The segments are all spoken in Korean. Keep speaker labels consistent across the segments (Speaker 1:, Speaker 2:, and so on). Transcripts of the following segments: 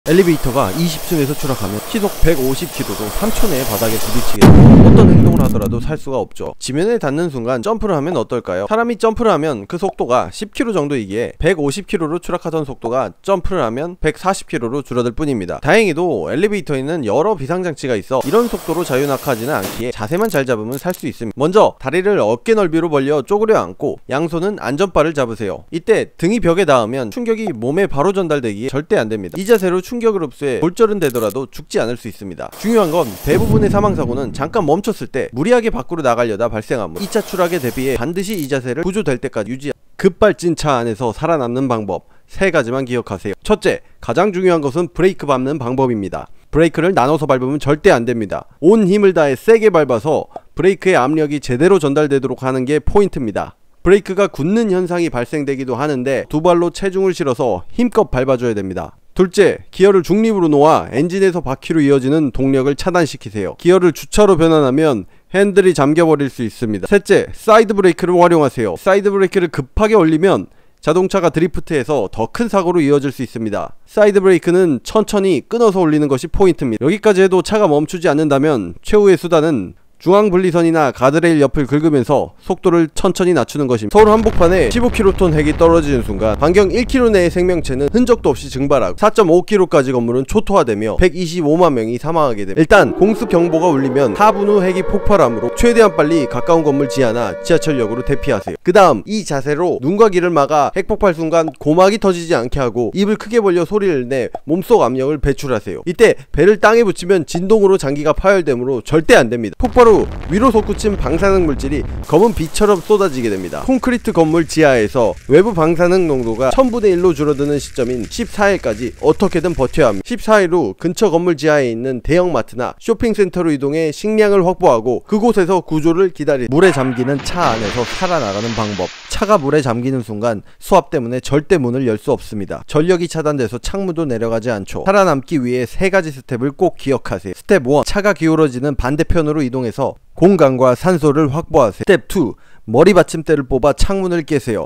Speaker 1: 엘리베이터가 20층에서 추락하면 시속 150km로 3초 내에 바닥에 부딪히게 되고 어떤 행동을 하더라도 살 수가 없죠. 지면에 닿는 순간 점프를 하면 어떨까요? 사람이 점프를 하면 그 속도가 10km 정도이기에 150km로 추락하던 속도가 점프를 하면 140km로 줄어들 뿐입니다. 다행히도 엘리베이터에는 여러 비상장치가 있어 이런 속도로 자유낙하하지는 않기에 자세만 잘 잡으면 살 수 있습니다. 먼저 다리를 어깨 넓이로 벌려 쪼그려 앉고 양손은 안전바를 잡으세요. 이때 등이 벽에 닿으면 충격이 몸에 바로 전달되기에 절대 안됩니다. 이 자세로 충격을 흡수해 골절은 되더라도 죽지 않을 수 있습니다. 중요한 건 대부분의 사망사고는 잠깐 멈췄을 때 무리하게 밖으로 나가려다 발생하므로 2차 추락에 대비해 반드시 이 자세를 구조될 때까지 유지하세요. 급발진 차 안에서 살아남는 방법 3가지만 기억하세요. 첫째, 가장 중요한 것은 브레이크 밟는 방법입니다. 브레이크를 나눠서 밟으면 절대 안됩니다. 온 힘을 다해 세게 밟아서 브레이크의 압력이 제대로 전달되도록 하는 게 포인트입니다. 브레이크가 굳는 현상이 발생되기도 하는데 두 발로 체중을 실어서 힘껏 밟아줘야 됩니다. 둘째, 기어를 중립으로 놓아 엔진에서 바퀴로 이어지는 동력을 차단시키세요. 기어를 주차로 변환하면 핸들이 잠겨버릴 수 있습니다. 셋째, 사이드 브레이크를 활용하세요. 사이드 브레이크를 급하게 올리면 자동차가 드리프트해서 더 큰 사고로 이어질 수 있습니다. 사이드 브레이크는 천천히 끊어서 올리는 것이 포인트입니다. 여기까지 해도 차가 멈추지 않는다면 최후의 수단은 중앙분리선이나 가드레일 옆을 긁으면서 속도를 천천히 낮추는 것입니다. 서울 한복판에 15km 핵이 떨어지는 순간 반경 1km 내의 생명체는 흔적도 없이 증발하고 4.5km까지 건물은 초토화되며 125만 명이 사망하게 됩니다. 일단 공습경보가 울리면 4분 후 핵이 폭발하므로 최대한 빨리 가까운 건물 지하나 지하철역으로 대피하세요. 그 다음 이 자세로 눈과 귀를 막아 핵폭발 순간 고막이 터지지 않게 하고 입을 크게 벌려 소리를 내 몸속 압력을 배출하세요. 이때 배를 땅에 붙이면 진동으로 장기가 파열되므로 절대 안됩니다. 폭발 위로 솟구친 방사능 물질이 검은 비처럼 쏟아지게 됩니다. 콘크리트 건물 지하에서 외부 방사능 농도가 1000분의 1로 줄어드는 시점인 14일까지 어떻게든 버텨야 합니다. 14일 후 근처 건물 지하에 있는 대형마트나 쇼핑센터로 이동해 식량을 확보하고 그곳에서 구조를 기다리 물에 잠기는 차 안에서 살아나가는 방법. 차가 물에 잠기는 순간 수압 때문에 절대 문을 열 수 없습니다. 전력이 차단돼서 창문도 내려가지 않죠. 살아남기 위해 3가지 스텝을 꼭 기억하세요. 스텝 1, 차가 기울어지는 반대편으로 이동해서 공간과 산소를 확보하세요. 스텝 2, 머리 받침대를 뽑아 창문을 깨세요.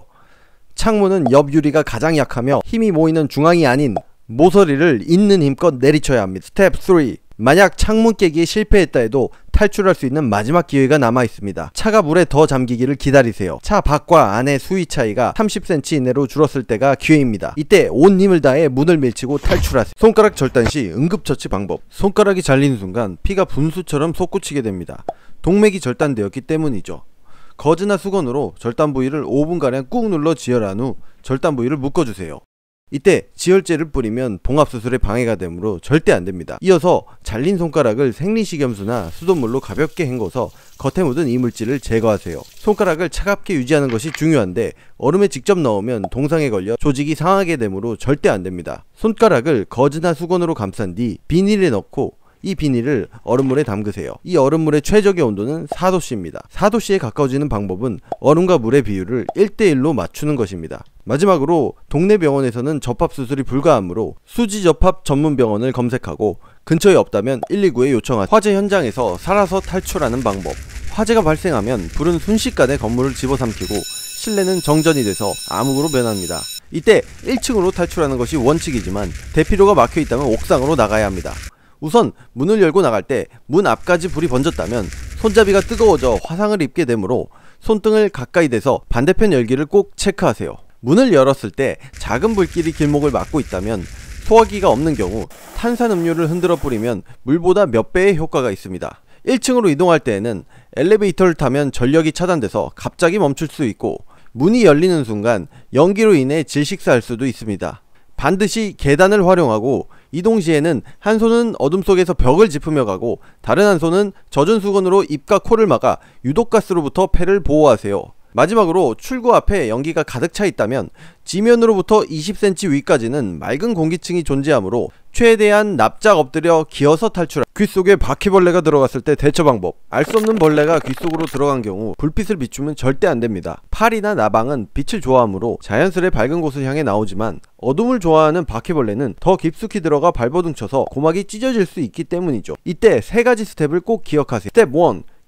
Speaker 1: 창문은 옆 유리가 가장 약하며 힘이 모이는 중앙이 아닌 모서리를 있는 힘껏 내리쳐야 합니다. 스텝 3, 만약 창문 깨기에 실패했다 해도 탈출할 수 있는 마지막 기회가 남아 있습니다. 차가 물에 더 잠기기를 기다리세요. 차 밖과 안의 수위 차이가 30cm 이내로 줄었을 때가 기회입니다. 이때 온 힘을 다해 문을 밀치고 탈출하세요. 손가락 절단 시 응급처치 방법. 손가락이 잘리는 순간 피가 분수처럼 솟구치게 됩니다. 동맥이 절단되었기 때문이죠. 거즈나 수건으로 절단 부위를 5분가량 꾹 눌러 지혈한 후 절단 부위를 묶어주세요. 이때 지혈제를 뿌리면 봉합수술에 방해가 되므로 절대 안됩니다. 이어서 잘린 손가락을 생리식염수나 수돗물로 가볍게 헹궈서 겉에 묻은 이물질을 제거하세요. 손가락을 차갑게 유지하는 것이 중요한데 얼음에 직접 넣으면 동상에 걸려 조직이 상하게 되므로 절대 안됩니다. 손가락을 거즈나 수건으로 감싼 뒤 비닐에 넣고 이 비닐을 얼음물에 담그세요. 이 얼음물의 최적의 온도는 4도씨입니다. 4도씨에 가까워지는 방법은 얼음과 물의 비율을 1:1로 맞추는 것입니다. 마지막으로 동네 병원에서는 접합수술이 불가하므로 수지접합 전문병원을 검색하고 근처에 없다면 119에 요청하세요. 화재 현장에서 살아서 탈출하는 방법. 화재가 발생하면 불은 순식간에 건물을 집어삼키고 실내는 정전이 돼서 암흑으로 변합니다. 이때 1층으로 탈출하는 것이 원칙이지만 대피로가 막혀있다면 옥상으로 나가야 합니다. 우선 문을 열고 나갈 때 문 앞까지 불이 번졌다면 손잡이가 뜨거워져 화상을 입게 되므로 손등을 가까이 대서 반대편 열기를 꼭 체크하세요. 문을 열었을 때 작은 불길이 길목을 막고 있다면 소화기가 없는 경우 탄산음료를 흔들어 뿌리면 물보다 몇 배의 효과가 있습니다. 1층으로 이동할 때에는 엘리베이터를 타면 전력이 차단돼서 갑자기 멈출 수 있고 문이 열리는 순간 연기로 인해 질식사할 수도 있습니다. 반드시 계단을 활용하고 이동 시에는 한 손은 어둠 속에서 벽을 짚으며 가고 다른 한 손은 젖은 수건으로 입과 코를 막아 유독가스로부터 폐를 보호하세요. 마지막으로 출구 앞에 연기가 가득 차 있다면 지면으로부터 20cm 위까지는 맑은 공기층이 존재하므로 최대한 납작 엎드려 기어서 탈출하. 귀 속에 바퀴벌레가 들어갔을 때 대처 방법. 알 수 없는 벌레가 귀 속으로 들어간 경우 불빛을 비추면 절대 안됩니다. 파리나 나방은 빛을 좋아하므로 자연스레 밝은 곳을 향해 나오지만 어둠을 좋아하는 바퀴벌레는 더 깊숙이 들어가 발버둥 쳐서 고막이 찢어질 수 있기 때문이죠. 이때 3가지 스텝을 꼭 기억하세요. 스텝 1,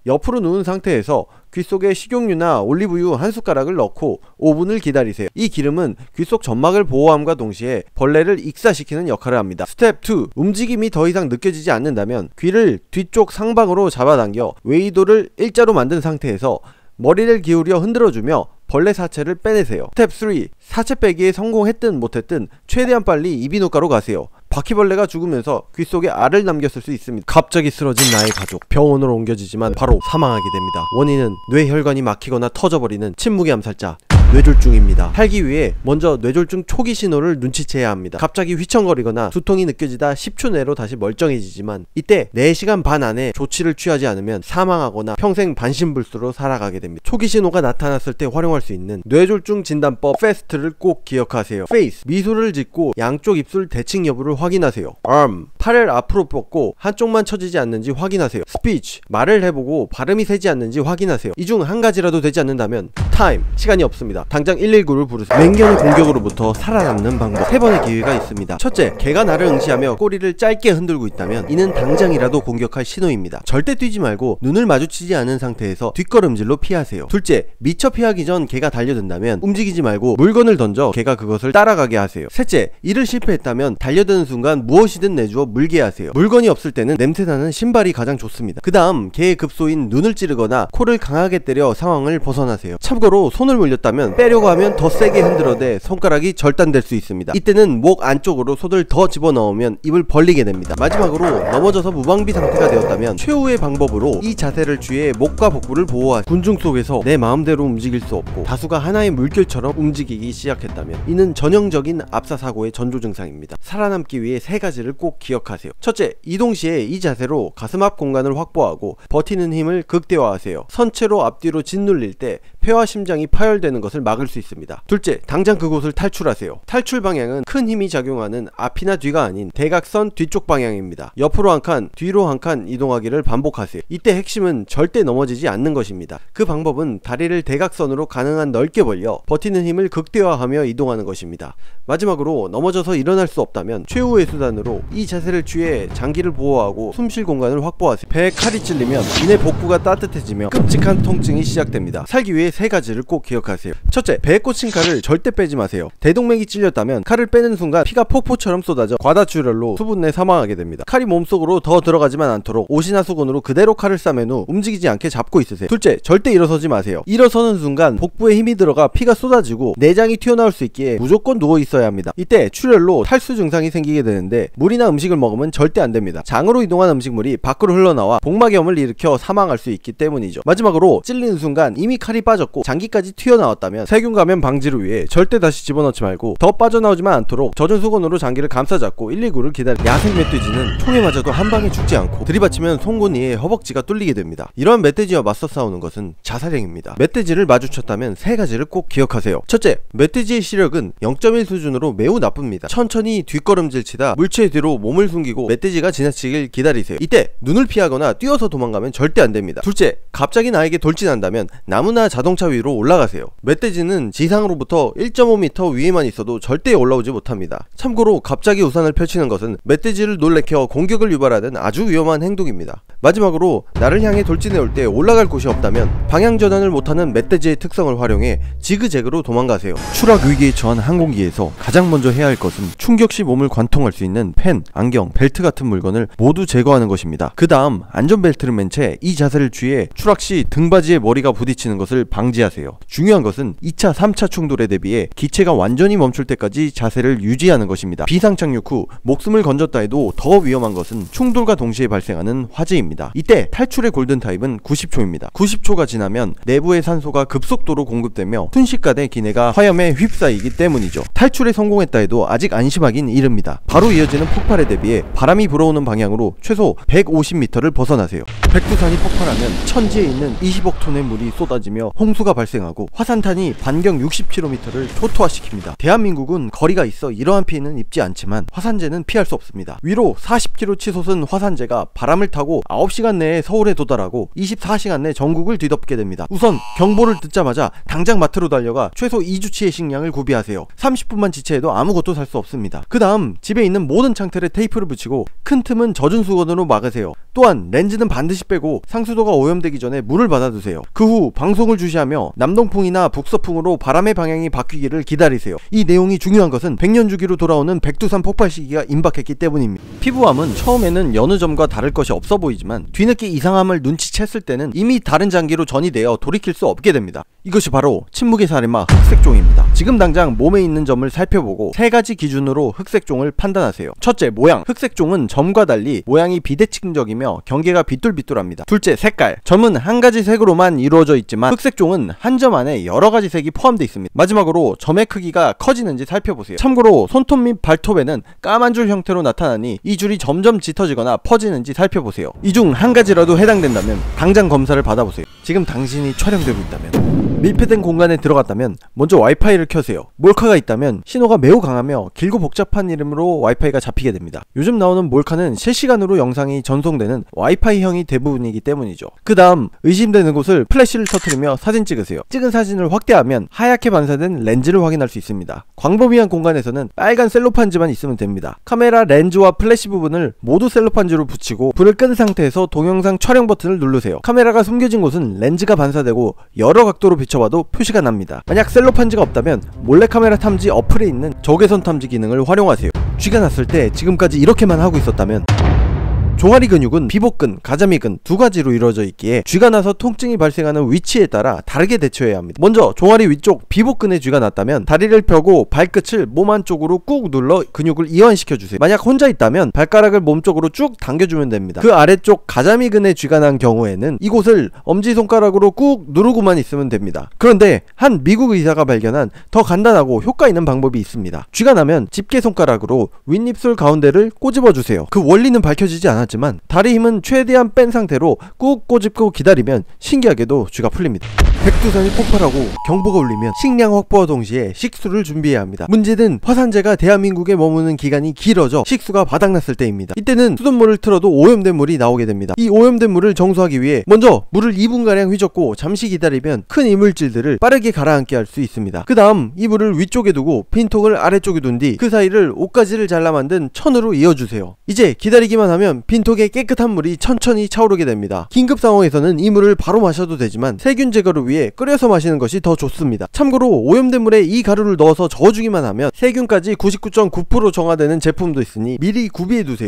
Speaker 1: 옆으로 누운 상태에서 귀 속에 식용유나 올리브유 한 숟가락을 넣고 5분을 기다리세요. 이 기름은 귀 속 점막을 보호함과 동시에 벌레를 익사시키는 역할을 합니다. 스텝 2. 움직임이 더 이상 느껴지지 않는다면 귀를 뒤쪽 상방으로 잡아당겨 웨이도를 일자로 만든 상태에서 머리를 기울여 흔들어주며 벌레 사체를 빼내세요. 스텝 3. 사체 빼기에 성공했든 못했든 최대한 빨리 이비인후과로 가세요. 바퀴벌레가 죽으면서 귀 속에 알을 남겼을 수 있습니다. 갑자기 쓰러진 나의 가족, 병원으로 옮겨지지만 바로 사망하게 됩니다. 원인은 뇌혈관이 막히거나 터져버리는 침묵의 암살자 뇌졸중입니다. 살기 위해 먼저 뇌졸중 초기 신호를 눈치채야 합니다. 갑자기 휘청거리거나 두통이 느껴지다 10초 내로 다시 멀쩡해지지만 이때 4시간 반 안에 조치를 취하지 않으면 사망하거나 평생 반신불수로 살아가게 됩니다. 초기 신호가 나타났을 때 활용할 수 있는 뇌졸중 진단법 FAST를 꼭 기억하세요. Face, 미소를 짓고 양쪽 입술 대칭 여부를 확인하세요. Arm, 팔을 앞으로 뻗고 한쪽만 처지지 않는지 확인하세요. Speech, 말을 해보고 발음이 새지 않는지 확인하세요. 이 중 한 가지라도 되지 않는다면 Time, 시간이 없습니다. 당장 119를 부르세요. 맹견의 공격으로부터 살아남는 방법 3번의 기회가 있습니다. 첫째, 개가 나를 응시하며 꼬리를 짧게 흔들고 있다면 이는 당장이라도 공격할 신호입니다. 절대 뛰지 말고 눈을 마주치지 않은 상태에서 뒷걸음질로 피하세요. 둘째, 미처 피하기 전 개가 달려든다면 움직이지 말고 물건을 던져 개가 그것을 따라가게 하세요. 셋째, 이를 실패했다면 달려드는 순간 무엇이든 내주어 물게 하세요. 물건이 없을 때는 냄새나는 신발이 가장 좋습니다. 그 다음 개의 급소인 눈을 찌르거나 코를 강하게 때려 상황을 벗어나세요. 참고로 손을 물렸다면 빼려고 하면 더 세게 흔들어대 손가락이 절단될 수 있습니다. 이때는 목 안쪽으로 손을 더 집어넣으면 입을 벌리게 됩니다. 마지막으로 넘어져서 무방비 상태가 되었다면 최후의 방법으로 이 자세를 취해 목과 복부를 보호하세요. 군중 속에서 내 마음대로 움직일 수 없고 다수가 하나의 물결처럼 움직이기 시작했다면 이는 전형적인 압사사고의 전조 증상입니다. 살아남기 위해 3가지를 꼭 기억하세요. 첫째, 이동 시에 이 자세로 가슴 앞 공간을 확보하고 버티는 힘을 극대화하세요. 선체로 앞뒤로 짓눌릴 때 폐와 심장이 파열되는 것을 막을 수 있습니다. 둘째, 당장 그곳을 탈출하세요. 탈출 방향은 큰 힘이 작용하는 앞이나 뒤가 아닌 대각선 뒤쪽 방향입니다. 옆으로 한 칸, 뒤로 한 칸 이동하기를 반복하세요. 이때 핵심은 절대 넘어지지 않는 것입니다. 그 방법은 다리를 대각선으로 가능한 넓게 벌려 버티는 힘을 극대화하며 이동하는 것입니다. 마지막으로 넘어져서 일어날 수 없다면 최후의 수단으로 이 자세를 취해 장기를 보호하고 숨쉴 공간을 확보하세요. 배에 칼이 찔리면 이내 복부가 따뜻해지며 끔찍한 통증이 시작됩니다. 살기 위해 3가지를 꼭 기억하세요. 첫째, 배에 꽂힌 칼을 절대 빼지 마세요. 대동맥이 찔렸다면 칼을 빼는 순간 피가 폭포처럼 쏟아져 과다출혈로 수분 내 사망하게 됩니다. 칼이 몸속으로 더 들어가지만 않도록 옷이나 수건으로 그대로 칼을 싸맨 후 움직이지 않게 잡고 있으세요. 둘째, 절대 일어서지 마세요. 일어서는 순간 복부에 힘이 들어가 피가 쏟아지고 내장이 튀어나올 수 있기에 무조건 누워 있어야 합니다. 이때 출혈로 탈수 증상이 생기게 되는데 물이나 음식을 먹으면 절대 안 됩니다. 장으로 이동한 음식물이 밖으로 흘러나와 복막염을 일으켜 사망할 수 있기 때문이죠. 마지막으로 찔리는 순간 이미 칼이 빠졌고 장기까지 튀어나왔다면 세균 감염 방지를 위해 절대 다시 집어넣지 말고 더 빠져나오지만 않도록 젖은 수건으로 장기를 감싸잡고 119를 기다려. 야생 멧돼지는 총에 맞아도 한 방에 죽지 않고 들이받치면 송곳니에 허벅지가 뚫리게 됩니다. 이러한 멧돼지와 맞서 싸우는 것은 자살행입니다. 멧돼지를 마주쳤다면 3가지를 꼭 기억하세요. 첫째, 멧돼지의 시력은 0.1 수준으로 매우 나쁩니다. 천천히 뒷걸음질 치다 물체 뒤로 몸을 숨기고 멧돼지가 지나치길 기다리세요. 이때 눈을 피하거나 뛰어서 도망가면 절대 안됩니다. 둘째, 갑자기 나에게 돌진한다면 나무나 자동차 위로 올라가세요. 멧돼지는 지상으로부터 1.5m 위에만 있어도 절대 올라오지 못합니다. 참고로 갑자기 우산을 펼치는 것은 멧돼지를 놀래켜 공격을 유발하는 아주 위험한 행동입니다. 마지막으로 나를 향해 돌진해 올 때 올라갈 곳이 없다면 방향 전환을 못하는 멧돼지의 특성을 활용해 지그재그로 도망가세요. 추락 위기에 처한 항공기에서 가장 먼저 해야 할 것은 충격 시 몸을 관통할 수 있는 펜, 안경, 벨트 같은 물건을 모두 제거하는 것입니다. 그 다음 안전벨트를 맨 채 이 자세를 취해 추락 시 등받이에 머리가 부딪히는 것을 방지하세요. 중요한 것은 2차, 3차 충돌에 대비해 기체가 완전히 멈출 때까지 자세를 유지하는 것입니다. 비상 착륙 후 목숨을 건졌다 해도 더 위험한 것은 충돌과 동시에 발생하는 화재입니다. 이때 탈출의 골든타임은 90초입니다. 90초가 지나면 내부의 산소가 급속도로 공급되며 순식간에 기내가 화염에 휩싸이기 때문이죠. 탈출에 성공했다 해도 아직 안심하긴 이릅니다. 바로 이어지는 폭발에 대비해 바람이 불어오는 방향으로 최소 150m를 벗어나세요. 백두산이 폭발하면 천지에 있는 20억 톤의 물이 쏟아지며 홍수가 발생하고 화산탄이 반경 60km를 초토화시킵니다. 대한민국은 거리가 있어 이러한 피해는 입지 않지만 화산재는 피할 수 없습니다. 위로 40km 치솟은 화산재가 바람을 타고 9시간 내에 서울에 도달하고 24시간 내 전국을 뒤덮게 됩니다. 우선 경보를 듣자마자 당장 마트로 달려가 최소 2주치의 식량을 구비하세요. 30분만 지체해도 아무것도 살 수 없습니다. 그 다음 집에 있는 모든 창틀에 테이프를 붙이고 큰 틈은 젖은 수건으로 막으세요. 또한 렌즈는 반드시 빼고 상수도가 오염되기 전에 물을 받아두세요. 그 후 방송을 주시하며 남동풍이나 북서풍으로 바람의 방향이 바뀌기를 기다리세요. 이 내용이 중요한 것은 100년 주기로 돌아오는 백두산 폭발 시기가 임박했기 때문입니다. 피부암은 처음에는 여느 점과 다를 것이 없어 보이지만 뒤늦게 이상함을 눈치챘을 때는 이미 다른 장기로 전이 되어 돌이킬 수 없게 됩니다. 이것이 바로 침묵의 살인마 흑색종입니다. 지금 당장 몸에 있는 점을 살펴보고 3가지 기준으로 흑색종을 판단하세요. 첫째, 모양. 흑색종은 점과 달리 모양이 비대칭적이며 경계가 비뚤비뚤합니다. 둘째, 색깔. 점은 한 가지 색으로만 이루어져 있지만 흑색종은 한 점 안에 여러 가지 색이 포함되어 있습니다. 마지막으로 점의 크기가 커지는지 살펴보세요. 참고로 손톱 및 발톱에는 까만 줄 형태로 나타나니 이 줄이 점점 짙어지거나 퍼지는지 살펴보세요. 이 중 한 가지라도 해당된다면 당장 검사를 받아보세요. 지금 당신이 촬영되고 있다면, 밀폐된 공간에 들어갔다면 먼저 와이파이를 켜세요. 몰카가 있다면 신호가 매우 강하며 길고 복잡한 이름으로 와이파이가 잡히게 됩니다. 요즘 나오는 몰카는 실시간으로 영상이 전송되는 와이파이형이 대부분이기 때문이죠. 그 다음 의심되는 곳을 플래시를 터뜨리며 사진 찍으세요. 찍은 사진을 확대하면 하얗게 반사된 렌즈를 확인할 수 있습니다. 광범위한 공간에서는 빨간 셀로판지만 있으면 됩니다. 카메라 렌즈와 플래시 부분을 모두 셀로판지로 붙이고 불을 끈 상태에서 동영상 촬영 버튼을 누르세요. 카메라가 숨겨진 곳은 렌즈가 반사되고 여러 각도로 비춰봐도 표시가 납니다. 만약 셀로판지가 없다면 몰래카메라 탐지 어플에 있는 적외선 탐지 기능을 활용하세요. 쥐가 났을 때 지금까지 이렇게만 하고 있었다면, 종아리 근육은 비복근, 가자미근 2가지로 이루어져 있기에 쥐가 나서 통증이 발생하는 위치에 따라 다르게 대처해야 합니다. 먼저 종아리 위쪽 비복근에 쥐가 났다면 다리를 펴고 발끝을 몸 안쪽으로 꾹 눌러 근육을 이완시켜주세요. 만약 혼자 있다면 발가락을 몸쪽으로 쭉 당겨주면 됩니다. 그 아래쪽 가자미근에 쥐가 난 경우에는 이곳을 엄지손가락으로 꾹 누르고만 있으면 됩니다. 그런데 한 미국 의사가 발견한 더 간단하고 효과 있는 방법이 있습니다. 쥐가 나면 집게손가락으로 윗입술 가운데를 꼬집어주세요. 그 원리는 밝혀지지 않았지만 다리 힘은 최대한 뺀 상태로 꾹 꼬집고 기다리면 신기하게도 쥐가 풀립니다. 백두산이 폭발하고 경보가 울리면 식량 확보와 동시에 식수를 준비해야 합니다. 문제는 화산재가 대한민국에 머무는 기간이 길어져 식수가 바닥났을 때입니다. 이때는 수돗물을 틀어도 오염된 물이 나오게 됩니다. 이 오염된 물을 정수하기 위해 먼저 물을 2분가량 휘젓고 잠시 기다리면 큰 이물질들을 빠르게 가라앉게 할 수 있습니다. 그 다음 이 물을 위쪽에 두고 빈통을 아래쪽에 둔 뒤 그 사이를 옷가지를 잘라 만든 천으로 이어주세요. 이제 기다리기만 하면 빈통에 깨끗한 물이 천천히 차오르게 됩니다. 긴급 상황에서는 이 물을 바로 마셔도 되지만 세균 제거를 위해 끓여서 마시는 것이 더 좋습니다. 참고로 오염된 물에 이 가루를 넣어서 저어주기만 하면 세균까지 99.9% 정화되는 제품도 있으니 미리 구비해두세요.